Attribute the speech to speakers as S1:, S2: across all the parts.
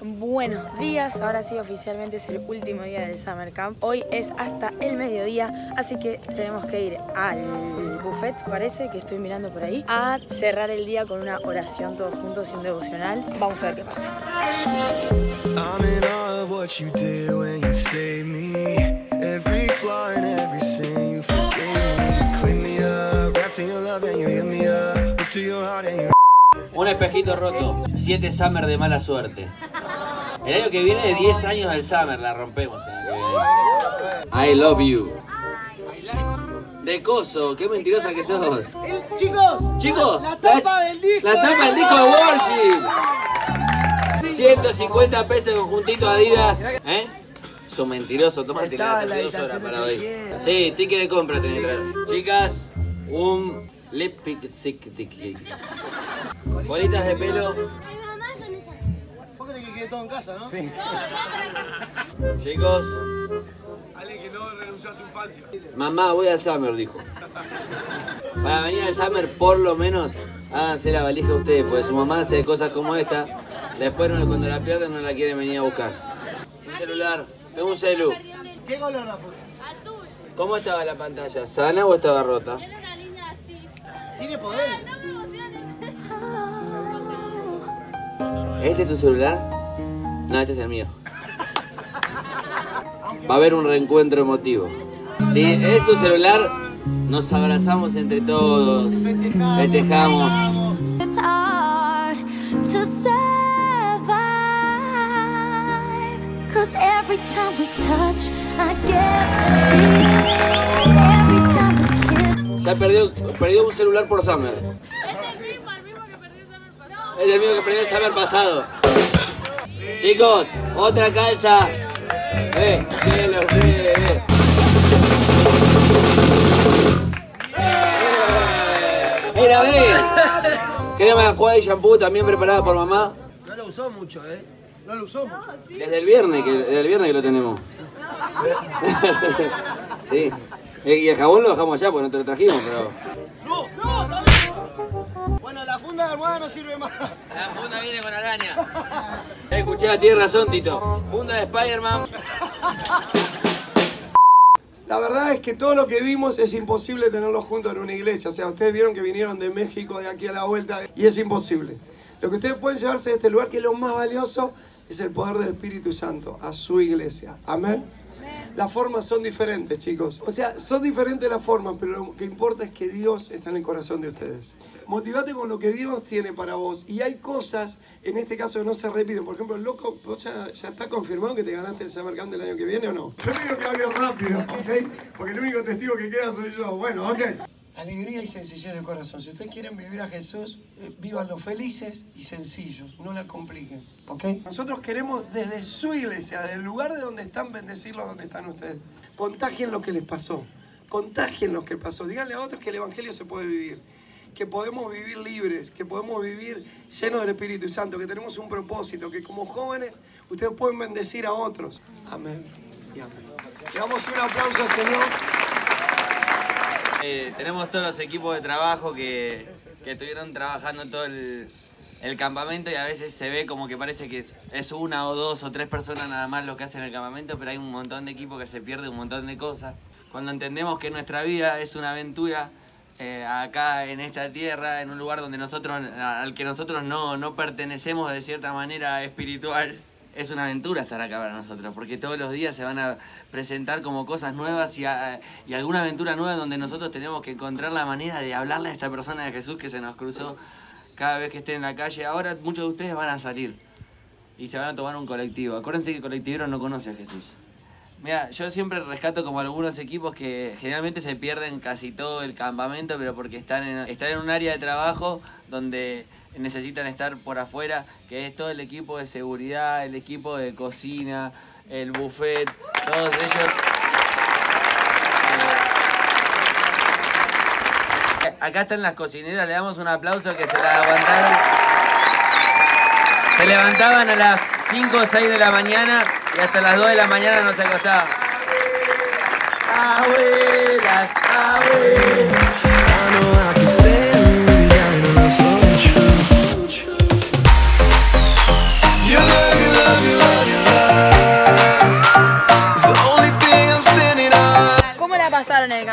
S1: Buenos días, ahora sí oficialmente es el último día del Summer Camp. Hoy es hasta el mediodía, así que tenemos que ir al buffet, parece que estoy mirando por ahí, a cerrar el día con una oración todos juntos y un devocional. Vamos a ver qué pasa.
S2: Un espejito roto, 7 Summer de mala suerte. El año que viene, 10 años del Summer, la rompemos. I love you. De coso, qué mentirosa que sos. Chicos,
S3: la tapa del disco.
S2: La tapa del disco de Worship. 150 pesos conjuntito Adidas. ¿Eh? Sos mentiroso, tómate la hace 2 horas para hoy. Sí, ticket de compra tenés que traer. Chicas, un lip pick. Bolitas de pelo.
S3: ¿Vos crees que quede todo en casa, no?
S2: Sí. Chicos.
S3: Alguien que no renunció a su infancia.
S2: Mamá, voy al Summer, dijo. Para venir al Summer, por lo menos, háganse la valija ustedes, porque su mamá hace cosas como esta. Después, cuando la pierden, no la quieren venir a buscar. Un celular, tengo un celu.
S3: ¿Qué color la foto?
S4: Azul.
S2: ¿Cómo estaba la pantalla? ¿Sana o estaba rota?
S4: Tiene una línea así.
S3: ¿Tiene poderes?
S4: No me emociones.
S2: ¿Este es tu celular? No, este es el mío. Va a haber un reencuentro emotivo. Si es tu celular, nos abrazamos entre todos. Festejamos.
S5: It's hard to survive, 'cause every time we touch, I get this feeling. Every time we kiss.
S2: Ya perdió un celular por Summer.
S4: Es el mismo que perdió el Summer pasado.
S2: Es el mismo que perdió el Summer pasado. Chicos, otra calza. Cielo, Mira, crema de enjuague y shampoo también preparada por mamá.
S3: No lo usó mucho, No lo usó mucho.
S2: Desde el viernes que lo tenemos. Sí. Y el jabón lo dejamos allá porque no te lo trajimos, pero.
S3: ¡No! Bueno, la funda de almohada no sirve más.
S2: La funda viene con araña. Escuché, tienes razón, Tito. Funda de Spider-Man.
S6: La verdad es que todo lo que vimos es imposible tenerlo juntos en una iglesia. O sea, ustedes vieron que vinieron de México, de aquí a la vuelta, y es imposible. Lo que ustedes pueden llevarse de este lugar, que es lo más valioso, es el poder del Espíritu Santo a su iglesia. Amén. Las formas son diferentes, chicos. O sea, son diferentes las formas, pero lo que importa es que Dios está en el corazón de ustedes. Motivate con lo que Dios tiene para vos. Y hay cosas, en este caso, que no se repiten. Por ejemplo, loco, ¿vos ya está confirmado que te ganaste el Summer Camp del año que viene o no? Yo digo que hable rápido, ¿ok? Porque el único testigo que queda soy yo. Bueno, ok. Alegría y sencillez de corazón. Si ustedes quieren vivir a Jesús, vívanlo felices y sencillos. No la compliquen, ¿ok? Nosotros queremos desde su iglesia, del lugar de donde están, bendecirlos donde están ustedes. Contagien lo que les pasó. Contagien lo que pasó. Díganle a otros que el evangelio se puede vivir. Que podemos vivir libres, que podemos vivir llenos del Espíritu Santo, que tenemos un propósito, que como jóvenes ustedes pueden bendecir a otros. Amén y amén. Le damos un aplauso al Señor.
S2: Tenemos todos los equipos de trabajo que estuvieron trabajando todo el campamento y a veces se ve como que parece que es 1 o 2 o 3 personas nada más lo que hacen el campamento, pero hay un montón de equipos que se pierde un montón de cosas. Cuando entendemos que nuestra vida es una aventura, acá en esta tierra, en un lugar donde al que nosotros no pertenecemos de cierta manera espiritual, es una aventura estar acá para nosotros, porque todos los días se van a presentar como cosas nuevas y alguna aventura nueva donde nosotros tenemos que encontrar la manera de hablarle a esta persona de Jesús que se nos cruzó cada vez que estén en la calle. Ahora muchos de ustedes van a salir y se van a tomar un colectivo. Acuérdense que el colectivero no conoce a Jesús. Mira, yo siempre rescato como algunos equipos que generalmente se pierden casi todo el campamento, pero porque están en un área de trabajo donde necesitan estar por afuera, que es todo el equipo de seguridad, el equipo de cocina, el buffet, todos ellos. Acá están las cocineras, le damos un aplauso que se las aguantaron. Se levantaban a las 5 o 6 de la mañana y hasta las 2 de la mañana no se acostaban. Abuelas, abuelas. You love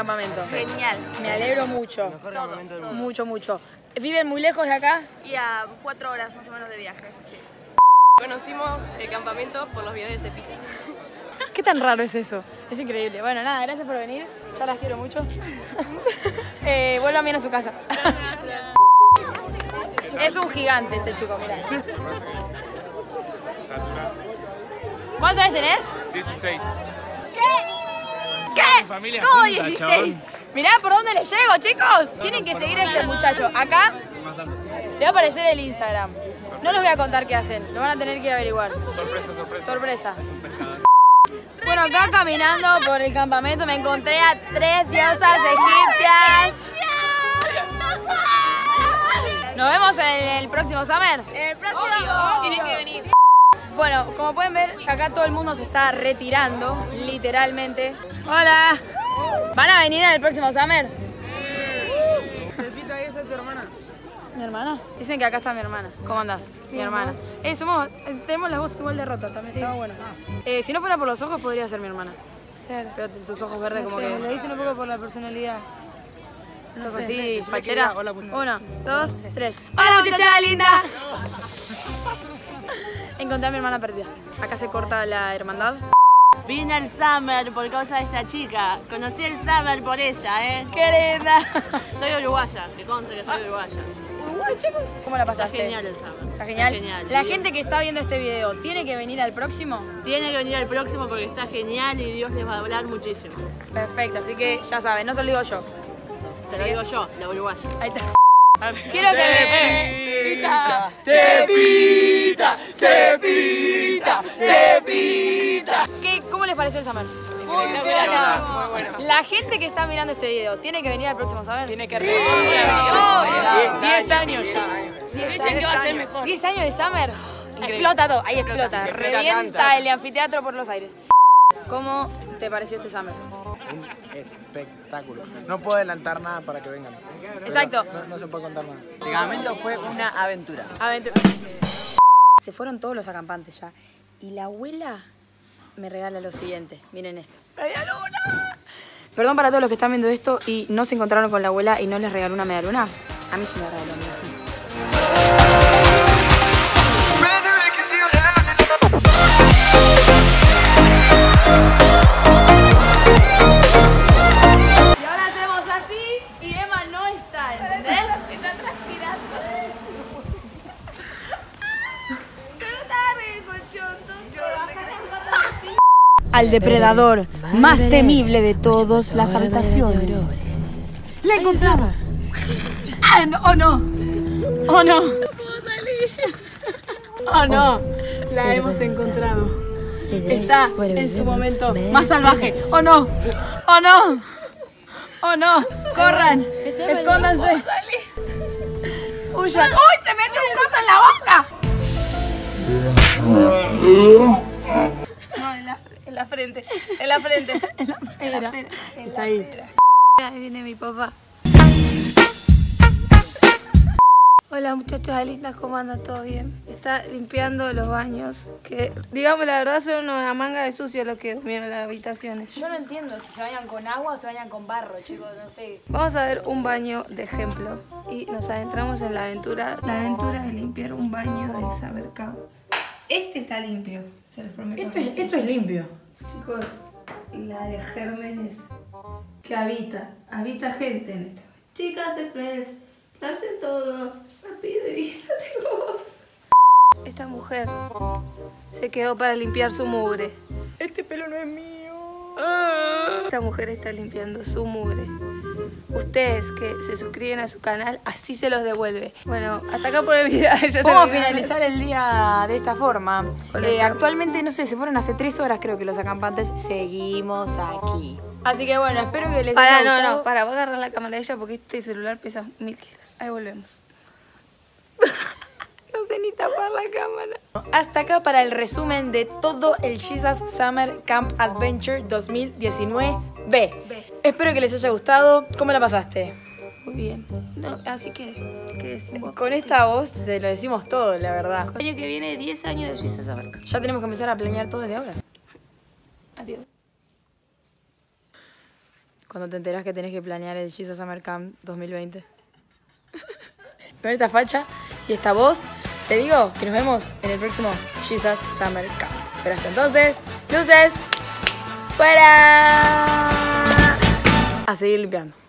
S1: campamento?
S7: Genial.
S1: Me alegro mucho. Mucho, mucho. ¿Viven muy lejos de acá?
S7: Y a 4 horas más o menos de viaje. Sí.
S8: Conocimos el campamento por los videos de Cepita.
S1: ¿Qué tan raro es eso? Es increíble. Bueno, nada, gracias por venir. Ya las quiero mucho. Vuelvan bien a su casa. Es un gigante este chico, mirá. ¿Cuántos años tenés?
S9: 16.
S1: ¿Qué?
S9: Familia
S1: ¿Cómo
S9: junta,
S1: 16? Mirá por dónde les llego, chicos. Tienen que seguir a este muchacho. Acá le va a aparecer el Instagram. No les voy a contar qué hacen. Lo van a tener que ir a averiguar.
S9: Sorpresa, sorpresa.
S1: Sorpresa.
S9: Es un pescador.
S1: Bueno, acá caminando por el campamento me encontré a 3 diosas egipcias. Nos vemos en el próximo Summer.
S7: El próximo tienen que venir.
S1: Bueno, como pueden ver, acá todo el mundo se está retirando, literalmente. ¡Hola! ¿Van a venir en el próximo Summer?
S3: Cepita, ahí está tu hermana.
S1: ¿Mi hermana? Dicen que acá está mi hermana. ¿Cómo andás? Mi hermana. Tenemos las voces igual de rotas, también estaba bueno. Si no fuera por los ojos, podría ser mi hermana.
S10: Claro.
S1: Pero tus ojos verdes como que...
S10: Me lo dicen un poco por la personalidad.
S1: ¿Sos así, fachera?
S3: Hola, puta.
S1: 1, 2, 3. ¡Hola, muchacha linda! Encontré a mi hermana perdida. Acá se corta la hermandad.
S8: Vine al Summer por causa de esta chica. Conocí el Summer por ella, ¿eh?
S1: ¡Qué linda!
S8: Soy uruguaya, te conste que soy uruguaya.
S1: Uruguay, chicos. ¿Cómo la
S8: Está
S1: pasaste?
S8: genial el Summer.
S1: Está genial.
S8: Está genial.
S1: La gente que está viendo este video, ¿tiene que venir al próximo?
S8: Tiene que venir al próximo porque está genial y Dios les va a hablar muchísimo.
S1: Perfecto, así que ya saben, no se lo digo yo.
S8: Se lo digo yo, la uruguaya.
S1: Ahí está. Quiero que
S3: Cepita, cepita, cepita.
S1: ¿Cómo les pareció el Summer?
S8: Muy bueno.
S1: La gente que está mirando este video, ¿tiene que venir al próximo Summer?
S8: Tiene que
S1: 10
S8: años ya.
S1: 10
S8: que va a ser mejor.
S1: 10 años de Summer.
S8: Increíble.
S1: Explota todo, ahí explota.
S3: Se
S1: Revienta
S3: canta.
S1: el anfiteatro por los aires. ¿Cómo te pareció este Summer?
S3: Un espectáculo. No puedo adelantar nada para que vengan.
S1: Exacto.
S3: No se puede contar nada.
S2: El campamento fue una aventura.
S1: Se fueron todos los acampantes ya. Y la abuela me regala lo siguiente. Miren esto. ¡Media luna! Perdón para todos los que están viendo esto y no se encontraron con la abuela y no les regaló una media luna. A mí sí me regaló una. Y ahora hacemos así y Emma no está, ¿entendés?
S7: Está transpirando. Pero está re el colchón,
S1: Al depredador más temible de todas las habitaciones. ¡La encontramos! ¡Ah, no! ¡Oh, no! ¡Oh, no! ¡No puedo salir! ¡Oh, no! La hemos encontrado. Está en su momento más salvaje. ¡Oh, no! ¡Oh, no! ¡Oh, no! ¡Corran! ¡Escóndanse! ¡Huyan! ¡Uy! ¡Te mete un coso en la boca!
S7: No, en la frente. En la frente.
S1: Está ahí.
S7: Ahí viene mi papá. Hola muchachas lindas, ¿cómo andan? ¿Todo bien? Está limpiando los baños, que digamos la verdad son una manga de sucios los que durmieron en las habitaciones.
S1: Yo no entiendo si se bañan con agua o se bañan con barro, chicos, no sé.
S7: Vamos a ver un baño de ejemplo y nos adentramos en la aventura de limpiar un baño del Summer Camp. Este está limpio, se los prometo.
S1: Esto es limpio.
S7: Chicos, la de gérmenes que habita gente en esta. Chicas, express, lo hacen todo rápido y no tengo voz. Esta mujer se quedó para limpiar su mugre.
S1: Este pelo no es mío.
S7: Esta mujer está limpiando su mugre. Ustedes que se suscriben a su canal, así se los devuelve. Bueno, hasta acá por el video.
S1: Vamos a finalizar el día de esta forma.
S7: Con el
S1: Actualmente, no sé, se fueron hace 3 horas creo que los acampantes. Seguimos aquí. Así que bueno, espero que les haya gustado.
S7: voy a agarrar la cámara de ella porque este celular pesa 1000 kilos. Ahí volvemos. No sé ni tapar la cámara.
S1: Hasta acá para el resumen de todo el Jesus Summer Camp Adventure 2019 B. Espero que les haya gustado. ¿Cómo la pasaste?
S7: Muy bien. No, así que, ¿qué decimos?
S1: Con esta voz te lo decimos todo, la verdad.
S7: El año que viene, 10 años de Jesus Summer Camp.
S1: Ya tenemos que empezar a planear todo desde ahora.
S7: Adiós.
S1: cuando te enterás que tenés que planear el Jesus Summer Camp 2020. Con esta facha y esta voz, te digo que nos vemos en el próximo Jesus Summer Camp. Pero hasta entonces, luces, fuera. A seguir limpiando.